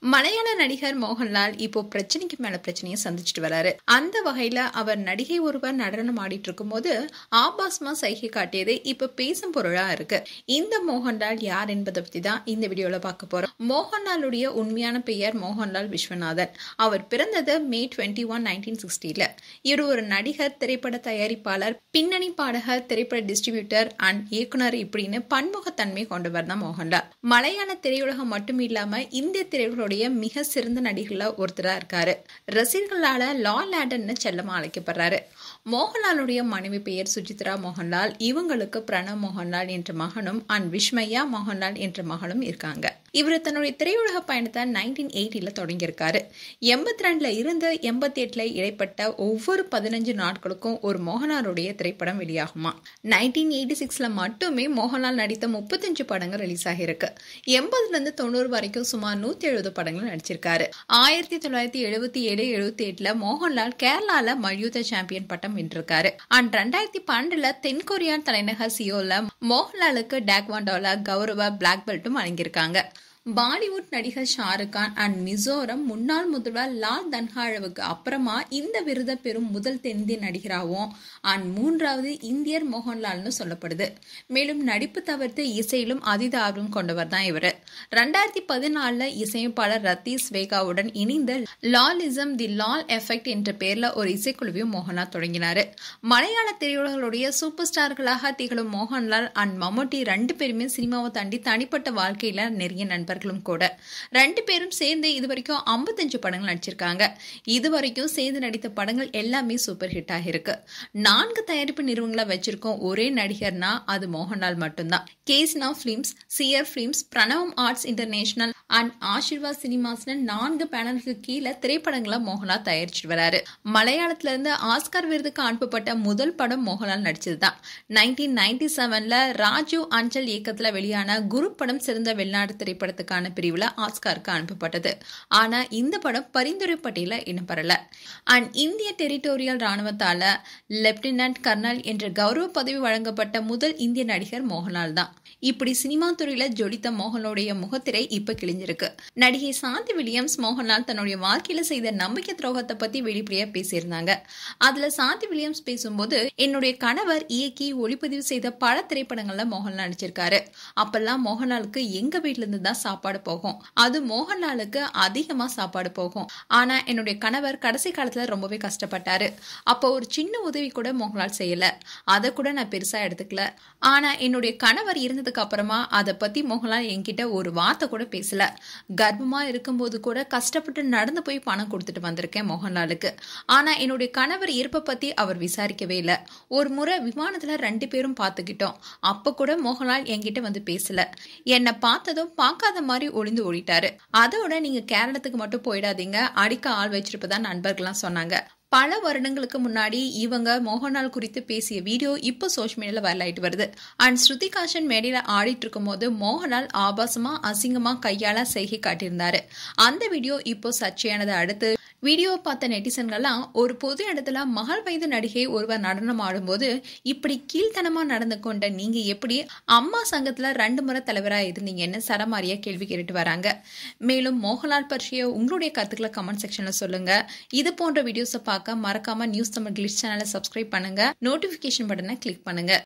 மலையாள நடிகர் மோகன்லால் இப்போ பிரச்சனைக்கு மேல பிரச்சனையை சந்திச்சுட்டு வராரு. அந்த வகையில அவர் நடிகை ஒருவர் நடனம் ஆடிட்டு இருக்கும் போது ஆபாசமா சைகை காட்டியது இப்ப பேசும் பொருளா இருக்கு. இந்த மோகன்லால் யார் என்பதை பத்தி தான் இந்த வீடியோல பார்க்க போறோம். மோகன்லாலுடைய உண்மையான பெயர் மோகன்லால் விஸ்வநாதன். அவர் பிறந்தது May 21, 1960. இவர் ஒரு நடிகர், திரைப்பட தயாரிப்பாளர், பின்னணி பாடகர், திரைப்பட டிஸ்ட்ரிபியூட்டர் அண்ட் இயக்குனர் இப்படின்னு பன்முகத்தன்மை கொண்டவர் தான் மோகன்லால். மலையாள திரையுலகம் மட்டும் இல்லாம இந்திய திரையுலக மிக சிறந்த நடிகர்கள ஒருத்தரா இருக்காரு. ரசிகர்களால லால் லேடன்னு செல்லமா அழைக்கப்படுறாரு. மோகன்லாலுடைய மனைவி பெயர் சுஜித்ரா மோகன்லால். இவங்களுக்கு பிரணவ் மோகன்லால் என்ற மகனும் அண்ட் விஷ்மயா மோகன்லால் என்ற மகளும் இருக்காங்க. இவர் தன்னுடைய திரையுலக பயணத்தை 1980 தொடங்கியிருக்காரு. 82 இருந்து 88 இடைப்பட்ட ஒவ்வொரு 15 நாட்களுக்கும் ஒரு மோகன்லாலுடைய திரைப்படம் வெளியாகுமா. 1986 மட்டுமே மோகன்லால் நடித்த 35 படங்கள் ரிலீஸ் ஆகியிருக்கு. 80 இருந்து 90 வரைக்கும் சுமார் 170 படங்கள் நடிச்சிருக்காரு. 1977-78 மோகன்லால் கேரளால மல்யுத்த சாம்பியன் பட்டம் வென்றிருக்காரு. அண்ட் 2012 தென்கொரியா தலைநகர் சியோல்ல மோகன்லாலுக்கு டேக்வாண்டோல கௌரவ பிளாக் பெல்ட்டும் வழங்கியிருக்காங்க. பாலிவுட் நடிகர் ஷாருக் கான் அண்ட் மிசோரம் முன்னாள் முதல்வர் லால் தன்ஹாழவுக்கு அப்புறமா இந்த விருதை பெறும் முதல் தென்னிந்திய நடிகராகவும் அண்ட் 3வது இந்தியர் மோகன்லால்னு சொல்லப்படுது. மேலும் நடிப்பு தவிர்த்து இசையிலும் அதீத ஆர்வம் கொண்டவர் தான் இவர். 2014 இசையமைப்பாளர் ரத்தீஸ் வேகாவுடன் இணைந்த லாலிசம் தி லால் எஃபெக்ட் என்ற பெயர்ல ஒரு இசைக்குழுவையும் மோகன்லால் தொடங்கினாரு. மலையாள திரையுலகளுடைய சூப்பர் ஸ்டார்களாக திகழும் மோகன்லால் அண்ட் மம்முட்டி 2 பேருமே சினிமாவை தாண்டி தனிப்பட்ட வாழ்க்கையில நிறைய நண்பர்களும் கூட. 2 பேரும் சேர்ந்து இதுவரைக்கும் 55 படங்கள் நடிச்சிருக்காங்க. இதுவரைக்கும் சேர்ந்து நடித்த படங்கள் எல்லாமே சூப்பர் ஹிட் ஆகிருக்கு. 4 தயாரிப்பு நிறுவனங்களை வச்சிருக்கோம் ஒரே நடிகர்னா அது மோகன்லால் மட்டும்தான். கேஸ்னா films, cheer films, Pranavam arts international and Aashirvad சினிமாஸ்னு 4 பேனலுக்கு கீழே திரைப்படங்களை மோகன்லால் தயாரிச்சுட்டு வராரு. மலையாளத்துல இருந்து ஆஸ்கார் விருதுக்கு அனுப்பப்பட்ட முதல் படம் மோகன்லால் நடிச்சதுதான். 1997 ராஜு அஞ்சல் இயக்கத்துல வெளியான குரு படம் சிறந்த வெளிநாடு திரைப்படத்துக்கான பிரிவுல ஆஸ்காருக்கு அனுப்பப்பட்டது. ஆனா இந்த படம் பரிந்துரை பட்டியல இடம்பெறல. அண்ட் இந்திய டெரிட்டோரியல் ராணுவத்தால லெப்டினன்ட் கர்னல் என்ற கௌரவ பதவி வழங்கப்பட்ட முதல் இந்திய நடிகர் மோகன்லால் தான். இப்படி சினிமா துறையில ஜொலித்த மோகன்லாலுடைய முகத்திரை இப்ப கிழிஞ்சிருக்கு. நடிகை சாந்தி வில்லியம்ஸ் மோகன்லால் தன்னுடைய வாழ்க்கையில செய்த நம்பிக்கை துரோகத்தை பத்தி வெளிப்படையா பேசியிருந்தாங்க. அதுல சாந்தி வில்லியம்ஸ் பேசும்போது, என்னுடைய கணவர் இயக்கி ஒளிப்பதிவு செய்த பல திரைப்படங்கள்ல மோகன்லால் நடிச்சிருக்காரு. அப்பெல்லாம் மோகன்லாலுக்கு எங்க வீட்டுல இருந்து தான் சாப்பாடு போகும். அது மோகன்லாலுக்கு அதிகமா சாப்பாடு போகும். ஆனா என்னுடைய கணவர் கடைசி காலத்துல ரொம்பவே கஷ்டப்பட்டாரு. அப்போ ஒரு சின்ன உதவி கூட மோகன்லால் செய்யல. அதை கூட நான் பெருசா எடுத்துக்கல. ஆனா என்னுடைய கணவர் இருந்ததுக்கு அப்புறமா அதை பத்தி மோகன்லால் என்கிட்ட ஒரு வார்த்தை கூட பேசல. கர்ப்பமா இருக்கும்போது கூட கஷ்டப்பட்டு நடந்து போய் பணம் கொடுத்துட்டு வந்திருக்கேன் மோகன்லாலுக்கு. ஆனா என்னுடைய கணவர் இறப்ப பத்தி அவர் விசாரிக்கவே இல்லை. ஒரு முறை விமானத்துல 2 பேரும் பார்த்துக்கிட்டோம். அப்ப கூட மோகன்லால் என்கிட்ட வந்து பேசல. என்னை பார்த்ததும் பார்க்காத மாதிரி ஒளிந்து ஓடிட்டாரு. அதோட நீங்க கேரளத்துக்கு மட்டும் போயிடாதீங்க, அடிக்க ஆள் வச்சிருப்பதா நண்பர்கள்லாம் சொன்னாங்க. பல வருடங்களுக்கு முன்னாடி இவங்க மோகன்லால் குறித்து பேசிய வீடியோ இப்போ சோஷியல் மீடியால வைரல் ஆயிட்டு வருது. அண்ட் ஸ்ருதிகாஷன் மேடையில ஆடிட்டு இருக்கும் போது மோகன்லால் ஆபாசமா அசிங்கமா கையால செய்கை காட்டியிருந்தாரு. அந்த வீடியோ இப்போ சர்ச்சையானதை அடுத்து வீடியோவை பார்த்த நெட்டிசன்கள்லாம், ஒரு பொது இடத்துல மகள் வயது நடிகை ஒருவர் நடனம் ஆடும்போது இப்படி கீழ்த்தனமா நடந்து கொண்ட நீங்க எப்படி அம்மா சங்கத்துல 2 முறை தலைவரா இருந்தீங்கன்னு சரமாரியா கேள்வி கேட்டுட்டு வராங்க. மேலும் மோகன்லால் பற்றிய உங்களுடைய கருத்துக்களை கமெண்ட் செக்ஷன்ல சொல்லுங்க. இது போன்ற வீடியோஸை பார்க்க மறக்காம நியூஸ் தமிழ் கிளிட்ஸ் சேனலை சப்ஸ்கிரைப் பண்ணுங்க. நோட்டிபிகேஷன் பட்டனை கிளிக் பண்ணுங்க.